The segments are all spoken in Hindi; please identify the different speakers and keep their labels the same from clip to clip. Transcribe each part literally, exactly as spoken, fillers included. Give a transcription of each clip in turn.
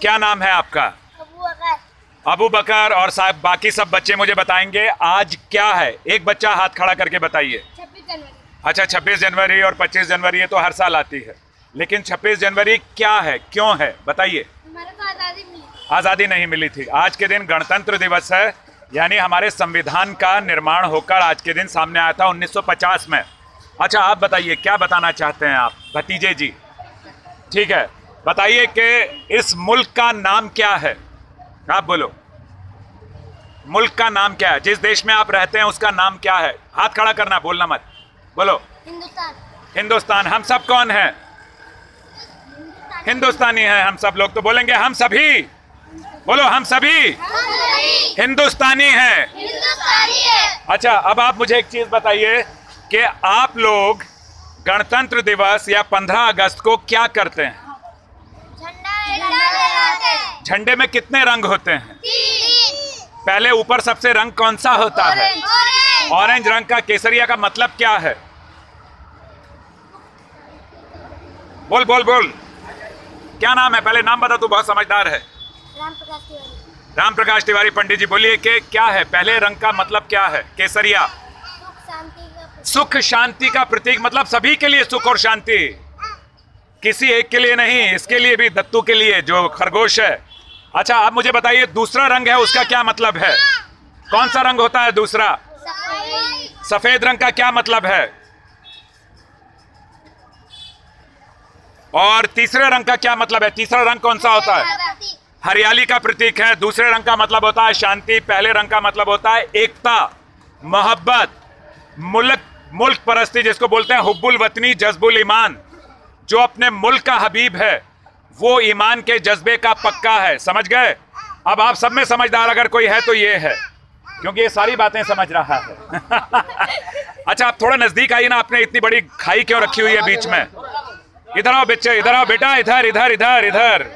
Speaker 1: क्या नाम है आपका?
Speaker 2: अबू बकर।
Speaker 1: अबू बकर। और साहब बाकी सब बच्चे मुझे बताएंगे आज क्या है। एक बच्चा हाथ खड़ा करके बताइए।
Speaker 2: छब्बीस जनवरी।
Speaker 1: अच्छा, छब्बीस जनवरी और पच्चीस जनवरी ये तो हर साल आती है, लेकिन छब्बीस जनवरी क्या है, क्यों है, बताइए।
Speaker 2: हमारे को आज़ादी मिली।
Speaker 1: आज़ादी नहीं मिली थी। आज के दिन गणतंत्र दिवस है, यानी हमारे संविधान का निर्माण होकर आज के दिन सामने आया था उन्नीस सौ पचास में। अच्छा, आप बताइए क्या बताना चाहते हैं आप भतीजे जी? ठीक है, बताइए कि इस मुल्क का नाम क्या है। आप बोलो, मुल्क का नाम क्या है? जिस देश में आप रहते हैं उसका नाम क्या है? हाथ खड़ा करना, बोलना मत। बोलो।
Speaker 2: हिंदुस्तान।
Speaker 1: हिंदुस्तान। हम सब कौन हैं? हिंदुस्तानी हैं हम सब लोग। तो बोलेंगे हम सभी। बोलो, हम सभी हिंदुस्तानी हैं।
Speaker 2: हिंदुस्तानी है।
Speaker 1: अच्छा, अब आप मुझे एक चीज बताइए कि आप लोग गणतंत्र दिवस या पंद्रह अगस्त को क्या करते हैं?
Speaker 2: झंडा लहराते हैं।
Speaker 1: झंडे में कितने रंग होते हैं?
Speaker 2: तीन।
Speaker 1: पहले ऊपर सबसे रंग कौन सा होता है?
Speaker 2: ऑरेंज।
Speaker 1: ऑरेंज रंग का। केसरिया का मतलब क्या है? बोल बोल बोल, क्या नाम है? पहले नाम बता, तू बहुत समझदार है।
Speaker 2: राम प्रकाश तिवारी।
Speaker 1: राम प्रकाश तिवारी। पंडित जी बोलिए कि क्या है पहले रंग का मतलब क्या है? केसरिया।
Speaker 2: सुख शांति का।
Speaker 1: सुख शांति का प्रतीक। मतलब सभी के लिए सुख और शांति, किसी एक के लिए नहीं, इसके लिए भी, दत्तू के लिए जो खरगोश है। अच्छा, आप मुझे बताइए दूसरा रंग है उसका क्या मतलब है? कौन सा रंग होता है दूसरा?
Speaker 2: सफेद।
Speaker 1: सफेद रंग का क्या मतलब है? और तीसरे रंग का क्या मतलब है? तीसरा रंग कौन सा होता है? हरियाली का प्रतीक है। दूसरे रंग का मतलब होता है शांति। पहले रंग का मतलब होता है एकता, मोहब्बत, मुल्क मुल्क परस्ती, जिसको बोलते हैं हुब्बुल वतनी जज्बुल ईमान। जो अपने मुल्क का हबीब है वो ईमान के जज्बे का पक्का है। समझ गए? अब आप सब में समझदार अगर कोई है तो ये है, क्योंकि ये सारी बातें समझ रहा है। अच्छा, आप थोड़ा नजदीक आइए ना। आपने इतनी बड़ी खाई क्यों रखी हुई है बीच में? इधर आओ बच्चे, इधर आओ बेटा, इधर इधर इधर इधर।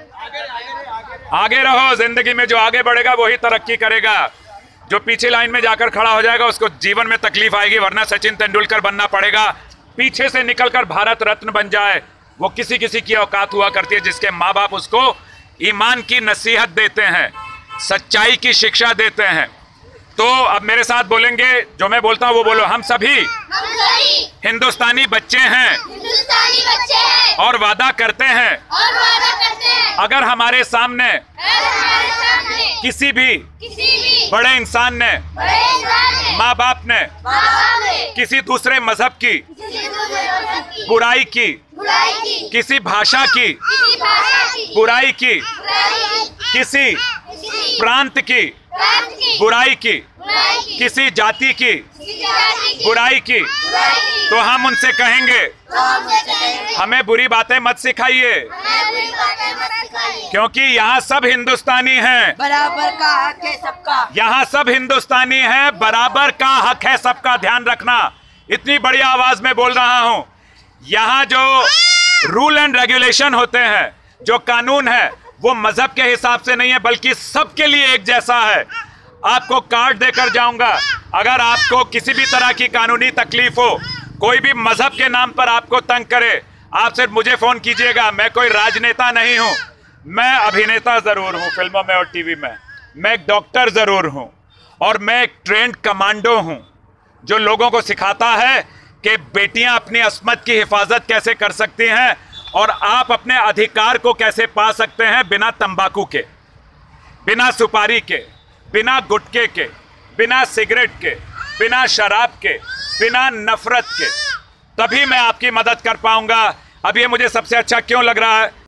Speaker 1: आगे रहो। जिंदगी में जो आगे बढ़ेगा वही तरक्की करेगा। जो पीछे लाइन में जाकर खड़ा हो जाएगा उसको जीवन में तकलीफ आएगी, वरना सचिन तेंदुलकर बनना पड़ेगा। पीछे से निकलकर भारत रत्न बन जाए, वो किसी किसी की औकात हुआ करती है, जिसके माँ बाप उसको ईमान की नसीहत देते हैं, सच्चाई की शिक्षा देते हैं। तो अब मेरे साथ बोलेंगे, जो मैं बोलता हूँ वो बोलो। हम सभी
Speaker 2: हम सभी
Speaker 1: हिंदुस्तानी बच्चे हैं
Speaker 2: हिंदुस्तानी बच्चे हैं
Speaker 1: और वादा करते हैं
Speaker 2: और वादा करते हैं
Speaker 1: अगर हमारे सामने
Speaker 2: अगर हमारे सामने
Speaker 1: किसी भी
Speaker 2: किसी भी
Speaker 1: बड़े इंसान ने,
Speaker 2: बड़े इंसान ने,
Speaker 1: माँ बाप ने
Speaker 2: माँ बाप ने
Speaker 1: किसी दूसरे मजहब की
Speaker 2: किसी दूसरे मजहब की
Speaker 1: बुराई की,
Speaker 2: बुराई की,
Speaker 1: किसी भाषा की
Speaker 2: किसी भाषा की
Speaker 1: बुराई की,
Speaker 2: बुराई की,
Speaker 1: किसी
Speaker 2: किसी
Speaker 1: प्रांत की
Speaker 2: प्रांत की
Speaker 1: बुराई की,
Speaker 2: बुराई की,
Speaker 1: किसी जाति की
Speaker 2: किसी जाति की
Speaker 1: बुराई की,
Speaker 2: बुराई की,
Speaker 1: तो हम उनसे कहेंगे
Speaker 2: तो हम उनसे कहेंगे,
Speaker 1: हमें बुरी बातें मत सिखाइए,
Speaker 2: हमें बुरी बातें मत सिखाइए,
Speaker 1: क्योंकि यहाँ सब हिंदुस्तानी हैं।
Speaker 3: बराबर का हक है सबका।
Speaker 1: यहाँ सब हिंदुस्तानी हैं, बराबर का हक है सबका। ध्यान रखना, इतनी बड़ी आवाज में बोल रहा हूँ। यहाँ जो रूल एंड रेगुलेशन होते हैं, जो कानून है, वो मजहब के हिसाब से नहीं है, बल्कि सबके लिए एक जैसा है। आपको कार्ड देकर जाऊंगा, अगर आपको किसी भी तरह की कानूनी तकलीफ हो, कोई भी मजहब के नाम पर आपको तंग करे, आप सिर्फ मुझे फोन कीजिएगा। मैं कोई राजनेता नहीं हूं, मैं अभिनेता जरूर हूं फिल्मों में और टीवी में। मैं एक डॉक्टर जरूर हूं और मैं एक ट्रेंड कमांडो हूं, जो लोगों को सिखाता है कि बेटियां अपनी अस्मत की हिफाजत कैसे कर सकती हैं और आप अपने अधिकार को कैसे पा सकते हैं बिना तंबाकू के, बिना सुपारी के, बिना गुटखे के, बिना सिगरेट के, बिना शराब के, बिना नफरत के। तभी मैं आपकी मदद कर पाऊंगा। अब ये मुझे सबसे अच्छा क्यों लग रहा है?